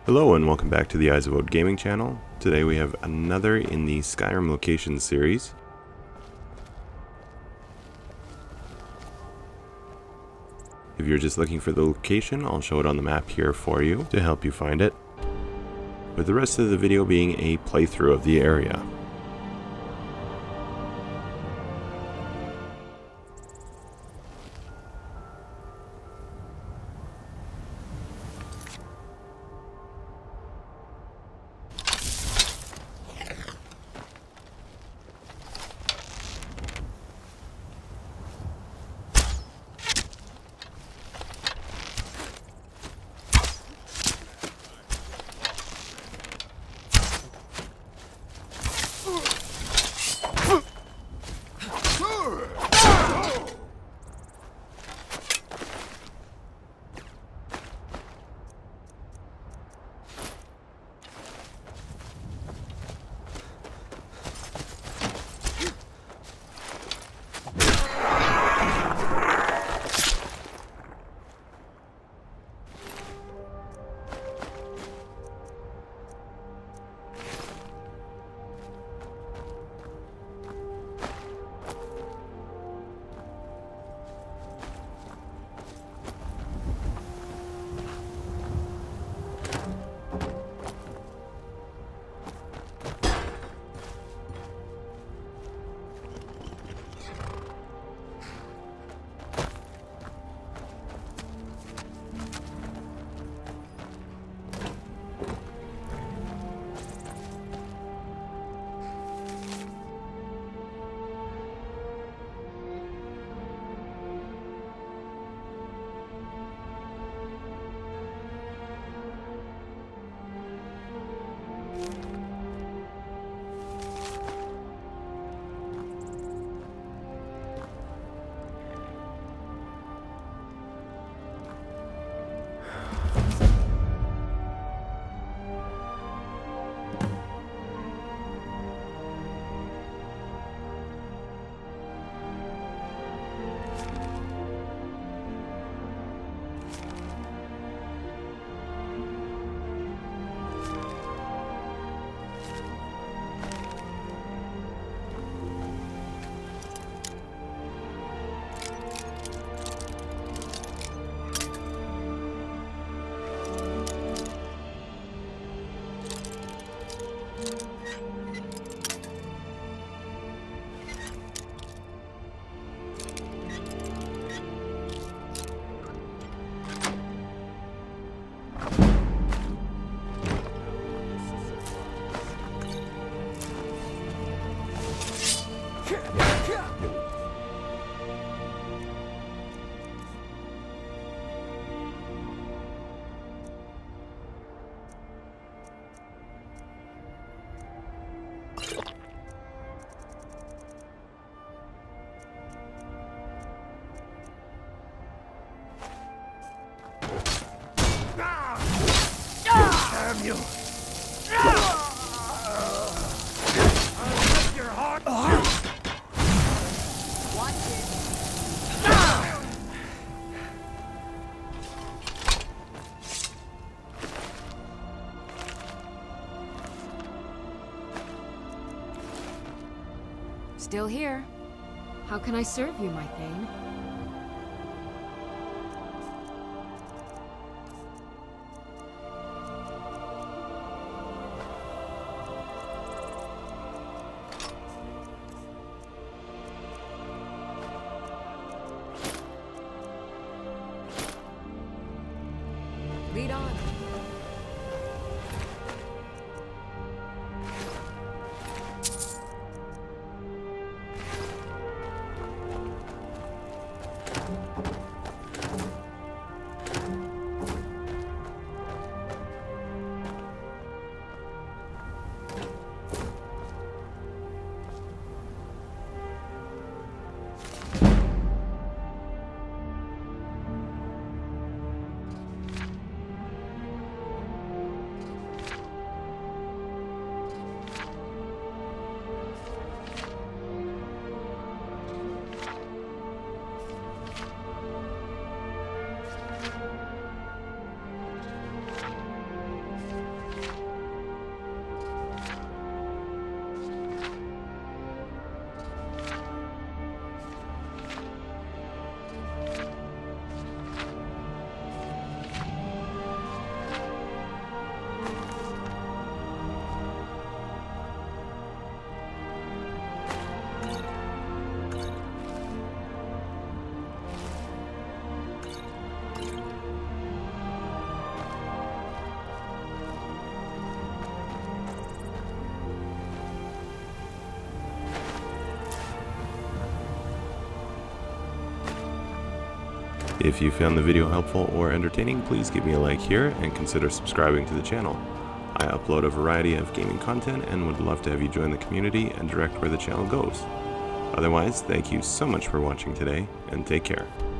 Hello and welcome back to the Eyes of Woad Gaming channel. Today we have another in the Skyrim Locations series. If you're just looking for the location, I'll show it on the map here for you to help you find it, with the rest of the video being a playthrough of the area. Damn you! I'll rip your heart. Watch it. Still here. How can I serve you, my Thane? Lead on. If you found the video helpful or entertaining, please give me a like here and consider subscribing to the channel. I upload a variety of gaming content and would love to have you join the community and direct where the channel goes. Otherwise, thank you so much for watching today, and take care.